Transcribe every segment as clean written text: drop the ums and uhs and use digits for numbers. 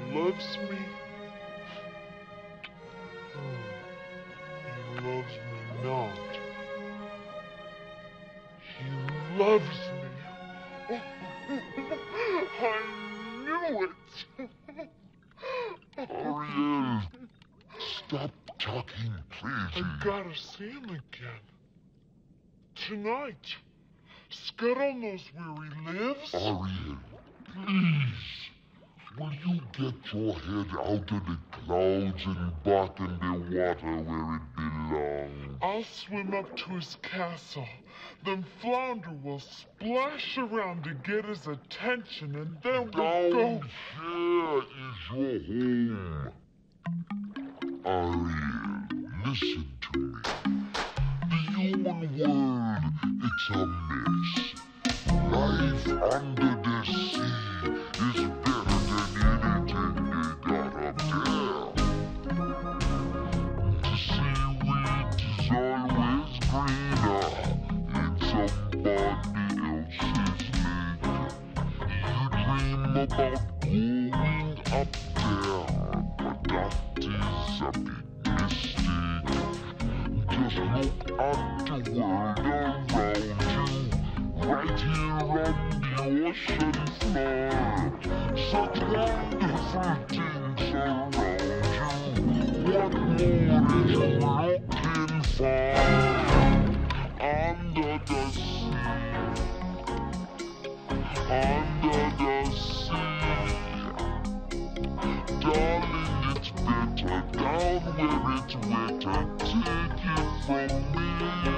loves me? He loves me not. He loves me. I knew it. Ariel, stop talking, please. I gotta see him again. Tonight. Scuttle knows where he lives. Ariel, please. Will you get your head out of the clouds and back in the water where it belongs? I'll swim up to his castle. Then Flounder will splash around to get his attention, and then we'll go. Here is your home. Ariel, listen to me. The human world, it's a mess. Life under the sea is better than anything they got up there. The seaweed is always greener in somebody else's lake. You dream about going up there, but that is a big mistake. Just look at the world around you. Right here on the ocean floor, such wonderful things around you. What more are you looking for? Under the sea, under the sea. Darling, it's better down where it's wetter. Take it from me.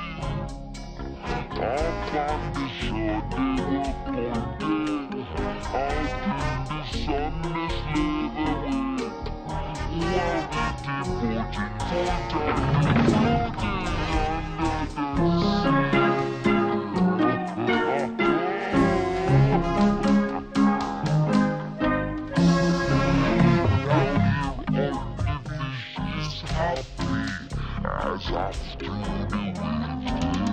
Up on the shore they work all day. Out in the sun they slave away. While we devoting full time to floating under the sea. Down here on the beach is happy as after the waves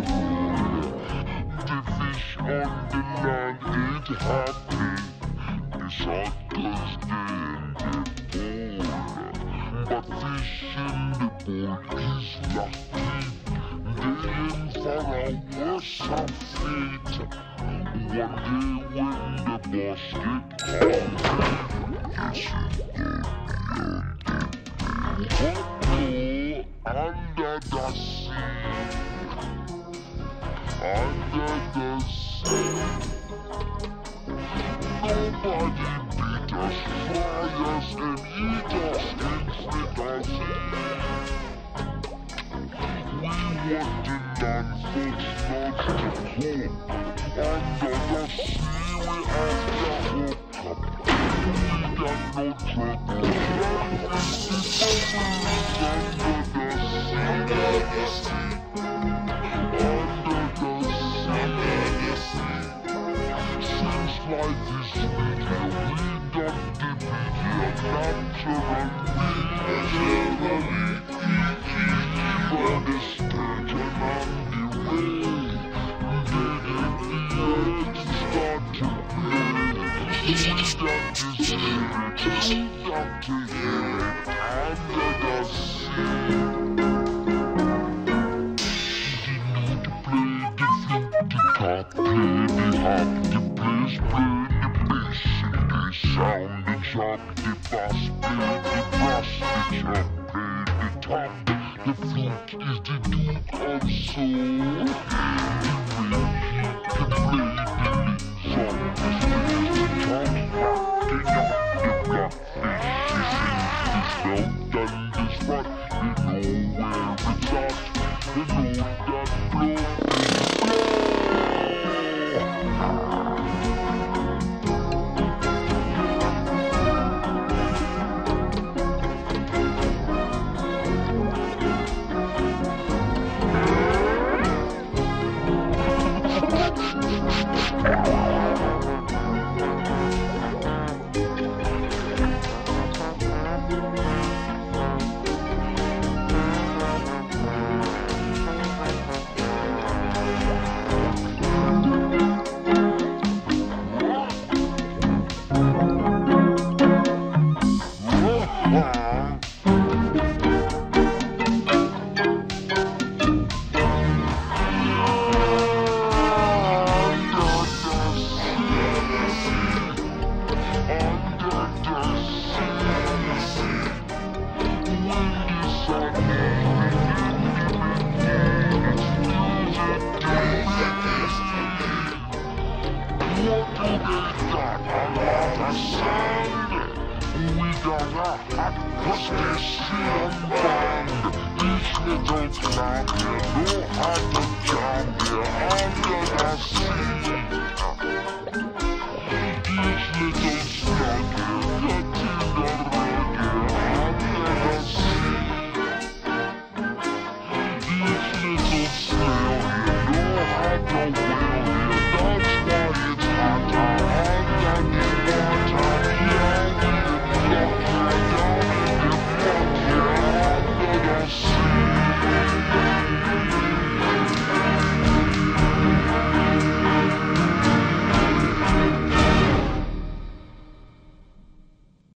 the fish on the land ain't happy. The suckers they in the bowl. But fish in the bowl is lucky. They in for a worse of fate. One day when the basket comes, under the sea. Under the sea. Nobody beat us, fry us, and eat us, and spit us We want the non-folks not to come. Under the sea we have the hook up. We got no trouble. Life is under the sea. Life is sweet here, we don't defeat here naturally, for the sturgeon on the way, then the eggs start to play, we got the spirit, we got to hear it under the sea. You need to play the flute, the top, play the harp, the bass, play the bass, and the sound, the chop, the bass, play the brass, the chop, play the top. The flute is the Duke of Soul. The way he can play the lead songs, the top, the knock, the blackfish is in the belt and the spot. They know where it's at, they know that blow is blow. the sand. We gonna hot push this shit unbound. These niggas clown here, know how to drown here under the sea.